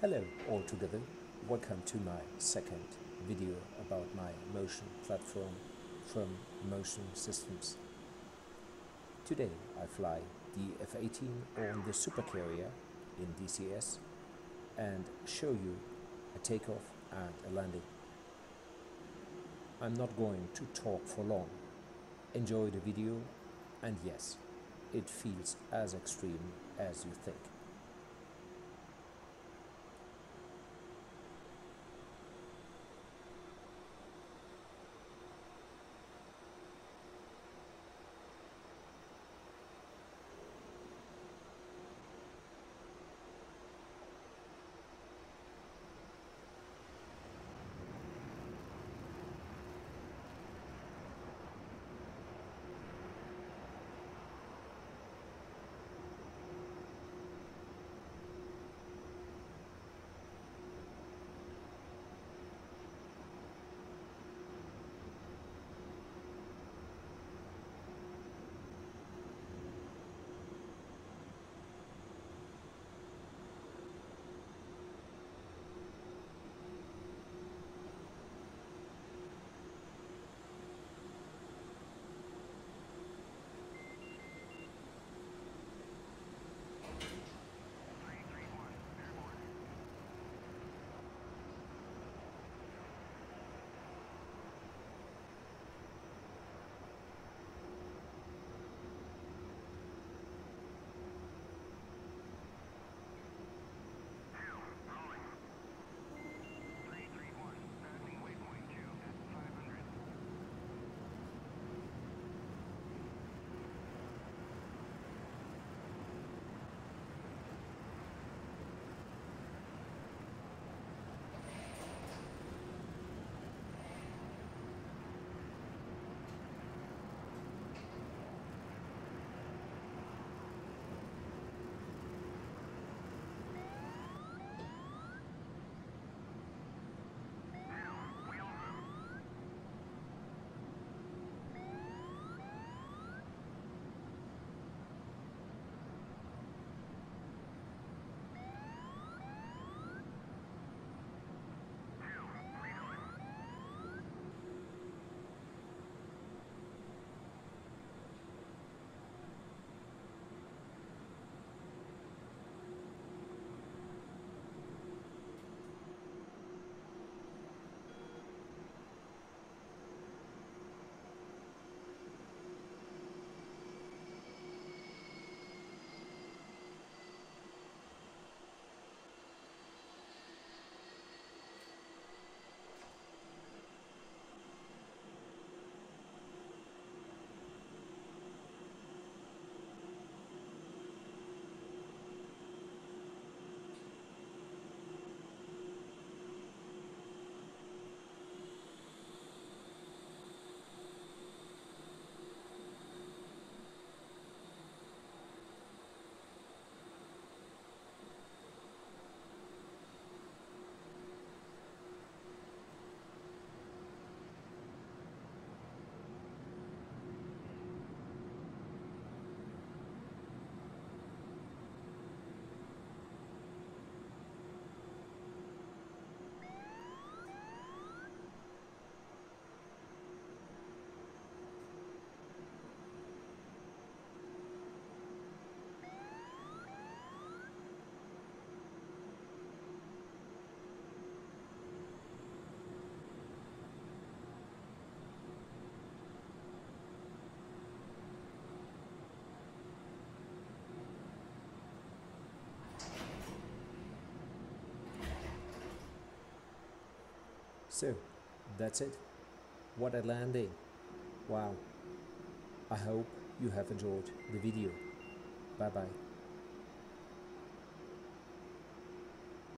Hello all together, welcome to my second video about my motion platform from Motionsystems. Today I fly the F-18 on the supercarrier in DCS and show you a takeoff and a landing. I'm not going to talk for long. Enjoy the video, and yes, it feels as extreme as you think. So, that's it. What a landing. Wow. I hope you have enjoyed the video. Bye bye.